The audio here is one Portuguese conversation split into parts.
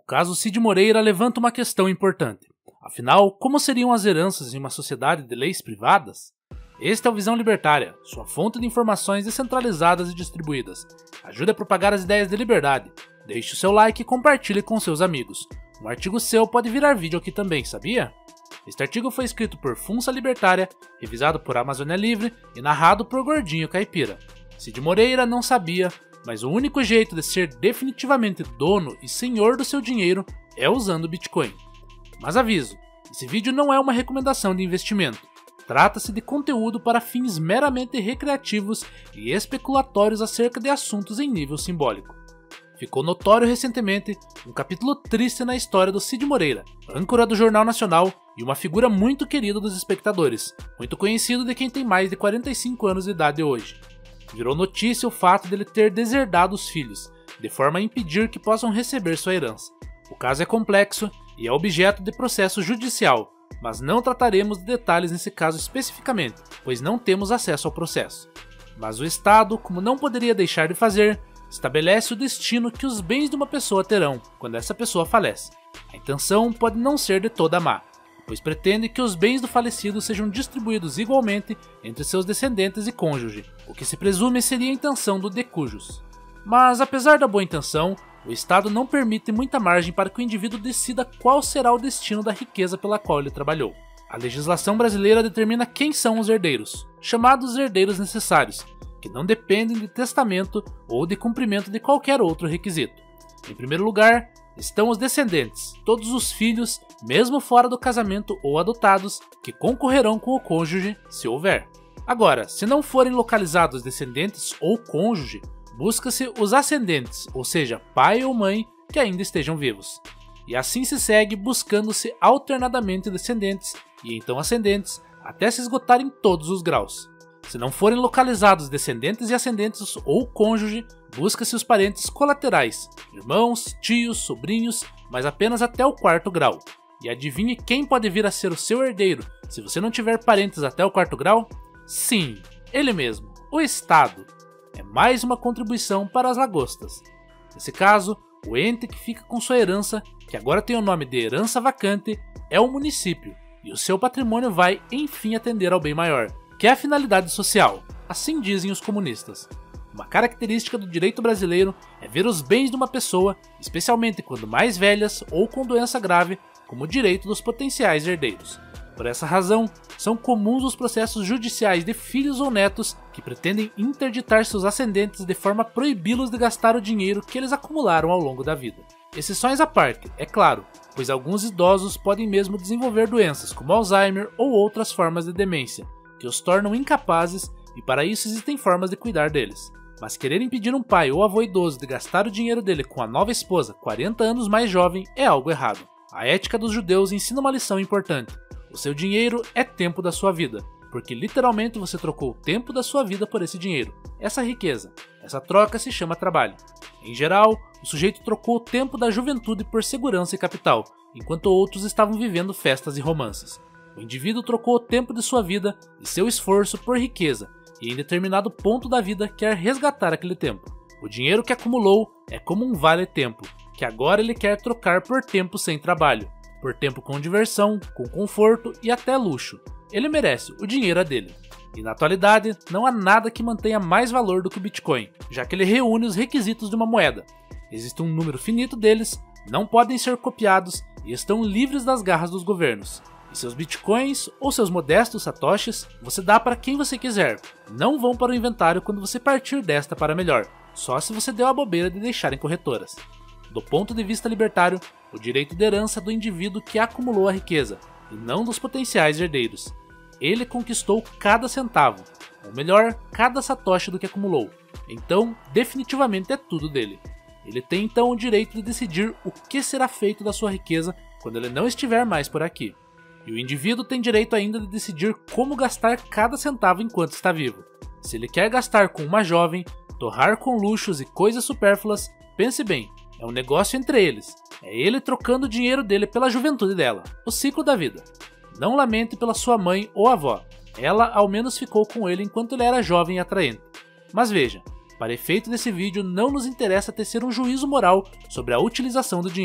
caso Cid Moreira levanta uma questão importante. Afinal, como seriam as heranças em uma sociedade de leis privadas? Este é o Visão Libertária, sua fonte de informações descentralizadas e distribuídas. Ajude a propagar as ideias de liberdade. Deixe o seu like e compartilhe com seus amigos. Um artigo seu pode virar vídeo aqui também, sabia? Este artigo foi escrito por Funça Libertária, revisado por Amazônia Livre e narrado por Gordinho Caipira. Cid Moreira não sabia, mas o único jeito de ser definitivamente dono e senhor do seu dinheiro é usando Bitcoin. Mas aviso, esse vídeo não é uma recomendação de investimento. Trata-se de conteúdo para fins meramente recreativos e especulatórios acerca de assuntos em nível simbólico. Ficou notório recentemente um capítulo triste na história do Cid Moreira, âncora do Jornal Nacional e uma figura muito querida dos espectadores, muito conhecido de quem tem mais de 45 anos de idade hoje. Virou notícia o fato dele ter deserdado os filhos, de forma a impedir que possam receber sua herança. O caso é complexo e é objeto de processo judicial, mas não trataremos de detalhes nesse caso especificamente, pois não temos acesso ao processo. Mas o Estado, como não poderia deixar de fazer, estabelece o destino que os bens de uma pessoa terão quando essa pessoa falece. A intenção pode não ser de toda má, pois pretende que os bens do falecido sejam distribuídos igualmente entre seus descendentes e cônjuge, o que se presume seria a intenção do de cujus. Mas apesar da boa intenção, o Estado não permite muita margem para que o indivíduo decida qual será o destino da riqueza pela qual ele trabalhou. A legislação brasileira determina quem são os herdeiros, chamados herdeiros necessários, que não dependem de testamento ou de cumprimento de qualquer outro requisito. Em primeiro lugar, estão os descendentes, todos os filhos, mesmo fora do casamento ou adotados, que concorrerão com o cônjuge, se houver. Agora, se não forem localizados descendentes ou cônjuge, busca-se os ascendentes, ou seja, pai ou mãe, que ainda estejam vivos. E assim se segue buscando-se alternadamente descendentes e então ascendentes, até se esgotarem todos os graus. Se não forem localizados descendentes e ascendentes ou cônjuge, busca-se os parentes colaterais, irmãos, tios, sobrinhos, mas apenas até o 4º grau. E adivinhe quem pode vir a ser o seu herdeiro se você não tiver parentes até o 4º grau? Sim, ele mesmo, o Estado. É mais uma contribuição para as lagostas. Nesse caso, o ente que fica com sua herança, que agora tem o nome de herança vacante, é o município, e o seu patrimônio vai, enfim, atender ao bem maior, que é a finalidade social, assim dizem os comunistas. Uma característica do direito brasileiro é ver os bens de uma pessoa, especialmente quando mais velhas ou com doença grave, como direito dos potenciais herdeiros. Por essa razão, são comuns os processos judiciais de filhos ou netos que pretendem interditar seus ascendentes de forma a proibi-los de gastar o dinheiro que eles acumularam ao longo da vida. Exceções à parte, é claro, pois alguns idosos podem mesmo desenvolver doenças como Alzheimer ou outras formas de demência, que os tornam incapazes e para isso existem formas de cuidar deles. Mas querer impedir um pai ou avô idoso de gastar o dinheiro dele com a nova esposa 40 anos mais jovem é algo errado. A ética dos judeus ensina uma lição importante. O seu dinheiro é tempo da sua vida, porque literalmente você trocou o tempo da sua vida por esse dinheiro, essa riqueza. Essa troca se chama trabalho. Em geral, o sujeito trocou o tempo da juventude por segurança e capital, enquanto outros estavam vivendo festas e romances. O indivíduo trocou o tempo de sua vida e seu esforço por riqueza, e em determinado ponto da vida quer resgatar aquele tempo. O dinheiro que acumulou é como um vale-tempo, que agora ele quer trocar por tempo sem trabalho, por tempo com diversão, com conforto e até luxo. Ele merece, o dinheiro é dele. E na atualidade, não há nada que mantenha mais valor do que o Bitcoin, já que ele reúne os requisitos de uma moeda. Existe um número finito deles, não podem ser copiados e estão livres das garras dos governos. E seus bitcoins ou seus modestos satoshis você dá para quem você quiser, não vão para o inventário quando você partir desta para melhor, só se você deu a bobeira de deixar em corretoras. Do ponto de vista libertário, o direito de herança é do indivíduo que acumulou a riqueza, e não dos potenciais herdeiros. Ele conquistou cada centavo, ou melhor, cada satoshi do que acumulou, então definitivamente é tudo dele. Ele tem então o direito de decidir o que será feito da sua riqueza quando ele não estiver mais por aqui. E o indivíduo tem direito ainda de decidir como gastar cada centavo enquanto está vivo. Se ele quer gastar com uma jovem, torrar com luxos e coisas supérfluas, pense bem, é um negócio entre eles. É ele trocando o dinheiro dele pela juventude dela, o ciclo da vida. Não lamente pela sua mãe ou avó, ela ao menos ficou com ele enquanto ele era jovem e atraente. Mas veja, para efeito desse vídeo não nos interessa tecer um juízo moral sobre a utilização do dinheiro.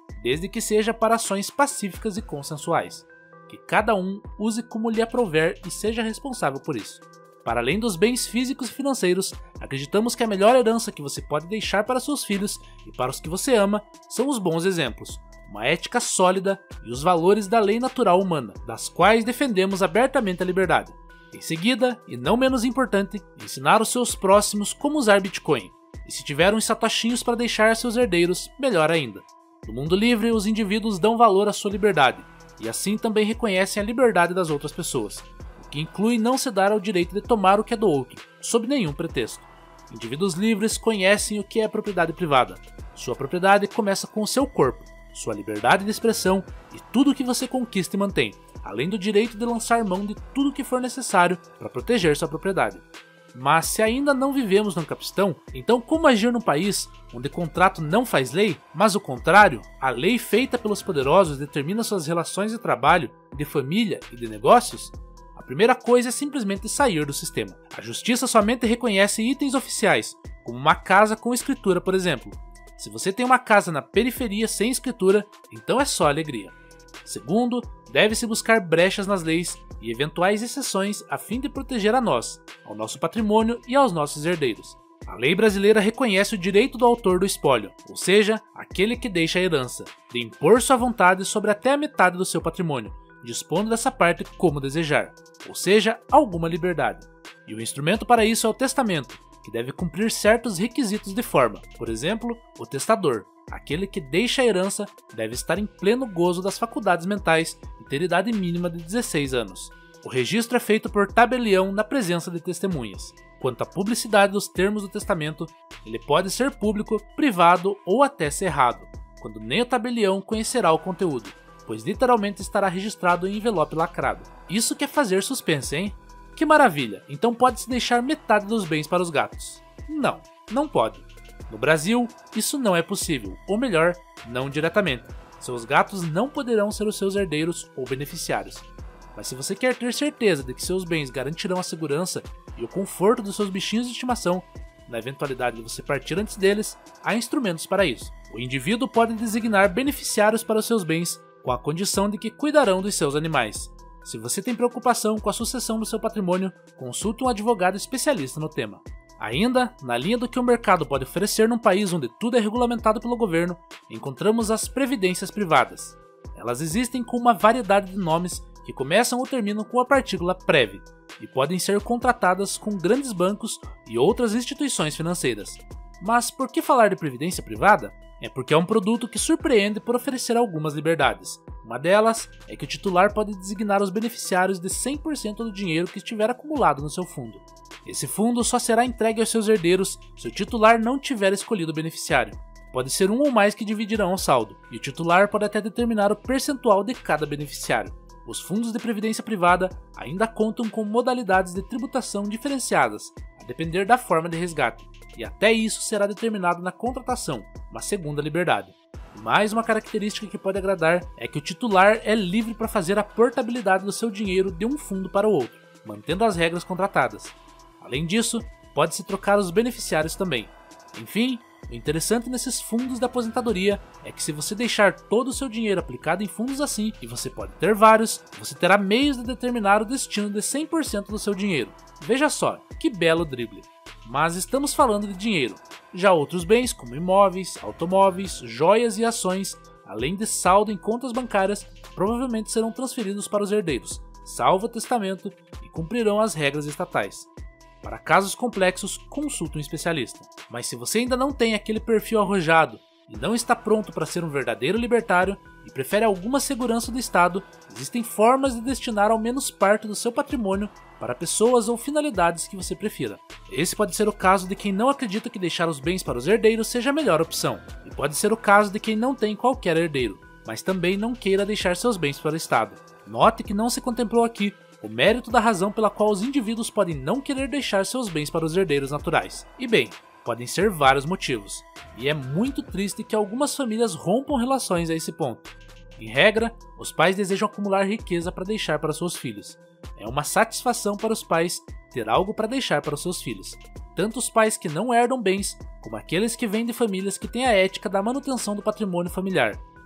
desde que seja para ações pacíficas e consensuais. Que cada um use como lhe aprouver e seja responsável por isso. Para além dos bens físicos e financeiros, acreditamos que a melhor herança que você pode deixar para seus filhos e para os que você ama são os bons exemplos, uma ética sólida e os valores da lei natural humana, das quais defendemos abertamente a liberdade. Em seguida, e não menos importante, ensinar os seus próximos como usar Bitcoin. E se tiver uns satoshinhos para deixar a seus herdeiros, melhor ainda. No mundo livre, os indivíduos dão valor à sua liberdade, e assim também reconhecem a liberdade das outras pessoas, o que inclui não se dar ao direito de tomar o que é do outro, sob nenhum pretexto. Indivíduos livres conhecem o que é propriedade privada. Sua propriedade começa com o seu corpo, sua liberdade de expressão e tudo o que você conquista e mantém, além do direito de lançar mão de tudo o que for necessário para proteger sua propriedade. Mas se ainda não vivemos no Capistão, então como agir num país onde contrato não faz lei, mas o contrário, a lei feita pelos poderosos determina suas relações de trabalho, de família e de negócios? A primeira coisa é simplesmente sair do sistema. A justiça somente reconhece itens oficiais, como uma casa com escritura, por exemplo. Se você tem uma casa na periferia sem escritura, então é só alegria. Segundo, deve-se buscar brechas nas leis e eventuais exceções a fim de proteger a nós, ao nosso patrimônio e aos nossos herdeiros. A lei brasileira reconhece o direito do autor do espólio, ou seja, aquele que deixa a herança, de impor sua vontade sobre até a metade do seu patrimônio, dispondo dessa parte como desejar, ou seja, alguma liberdade. E o instrumento para isso é o testamento, que deve cumprir certos requisitos de forma. Por exemplo, o testador, aquele que deixa a herança, deve estar em pleno gozo das faculdades mentais e ter idade mínima de 16 anos. O registro é feito por tabelião na presença de testemunhas. Quanto à publicidade dos termos do testamento, ele pode ser público, privado ou até cerrado, quando nem o tabelião conhecerá o conteúdo, pois literalmente estará registrado em envelope lacrado. Isso quer fazer suspense, hein? Que maravilha! Então pode-se deixar metade dos bens para os gatos? Não, não pode. No Brasil, isso não é possível, ou melhor, não diretamente. Seus gatos não poderão ser os seus herdeiros ou beneficiários. Mas se você quer ter certeza de que seus bens garantirão a segurança e o conforto dos seus bichinhos de estimação, na eventualidade de você partir antes deles, há instrumentos para isso. O indivíduo pode designar beneficiários para os seus bens, com a condição de que cuidarão dos seus animais. Se você tem preocupação com a sucessão do seu patrimônio, consulte um advogado especialista no tema. Ainda, na linha do que o mercado pode oferecer num país onde tudo é regulamentado pelo governo, encontramos as previdências privadas. Elas existem com uma variedade de nomes que começam ou terminam com a partícula PREV e podem ser contratadas com grandes bancos e outras instituições financeiras. Mas por que falar de previdência privada? É porque é um produto que surpreende por oferecer algumas liberdades. Uma delas é que o titular pode designar os beneficiários de 100% do dinheiro que estiver acumulado no seu fundo. Esse fundo só será entregue aos seus herdeiros se o titular não tiver escolhido o beneficiário. Pode ser um ou mais que dividirão o saldo, e o titular pode até determinar o percentual de cada beneficiário. Os fundos de previdência privada ainda contam com modalidades de tributação diferenciadas, a depender da forma de resgate, e até isso será determinado na contratação, uma segunda liberdade. Mais uma característica que pode agradar é que o titular é livre para fazer a portabilidade do seu dinheiro de um fundo para o outro, mantendo as regras contratadas. Além disso, pode-se trocar os beneficiários também. Enfim, o interessante nesses fundos de aposentadoria é que se você deixar todo o seu dinheiro aplicado em fundos assim, e você pode ter vários, você terá meios de determinar o destino de 100% do seu dinheiro. Veja só, que belo drible. Mas estamos falando de dinheiro. Já outros bens, como imóveis, automóveis, joias e ações, além de saldo em contas bancárias, provavelmente serão transferidos para os herdeiros, salvo o testamento, e cumprirão as regras estatais. Para casos complexos, consulte um especialista. Mas se você ainda não tem aquele perfil arrojado e não está pronto para ser um verdadeiro libertário e prefere alguma segurança do Estado, existem formas de destinar ao menos parte do seu patrimônio para pessoas ou finalidades que você prefira. Esse pode ser o caso de quem não acredita que deixar os bens para os herdeiros seja a melhor opção, e pode ser o caso de quem não tem qualquer herdeiro, mas também não queira deixar seus bens para o Estado. Note que não se contemplou aqui o mérito da razão pela qual os indivíduos podem não querer deixar seus bens para os herdeiros naturais. E bem, podem ser vários motivos, e é muito triste que algumas famílias rompam relações a esse ponto. Em regra, os pais desejam acumular riqueza para deixar para seus filhos. É uma satisfação para os pais ter algo para deixar para os seus filhos. Tanto os pais que não herdam bens, como aqueles que vêm de famílias que têm a ética da manutenção do patrimônio familiar.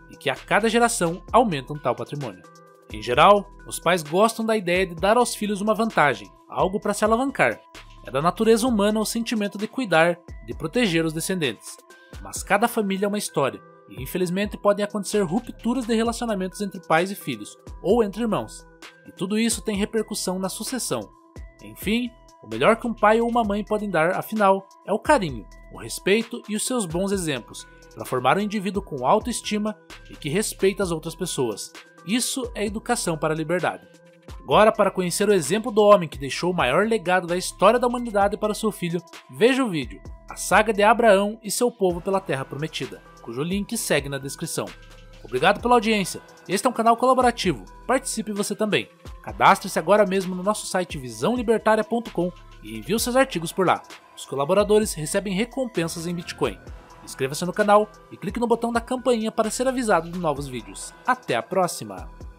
e que a cada geração aumentam tal patrimônio. Em geral, os pais gostam da ideia de dar aos filhos uma vantagem, algo para se alavancar. É da natureza humana o sentimento de cuidar, de proteger os descendentes. Mas cada família é uma história, e infelizmente podem acontecer rupturas de relacionamentos entre pais e filhos, ou entre irmãos. E tudo isso tem repercussão na sucessão. Enfim, o melhor que um pai ou uma mãe podem dar, afinal, é o carinho, o respeito e os seus bons exemplos, para formar um indivíduo com autoestima e que respeita as outras pessoas. Isso é educação para a liberdade. Agora, para conhecer o exemplo do homem que deixou o maior legado da história da humanidade para seu filho, veja o vídeo A Saga de Abraão e seu povo pela Terra Prometida, cujo link segue na descrição. Obrigado pela audiência. Este é um canal colaborativo. Participe você também. Cadastre-se agora mesmo no nosso site visãolibertaria.com e envie os seus artigos por lá. Os colaboradores recebem recompensas em Bitcoin. Inscreva-se no canal e clique no botão da campainha para ser avisado de novos vídeos. Até a próxima!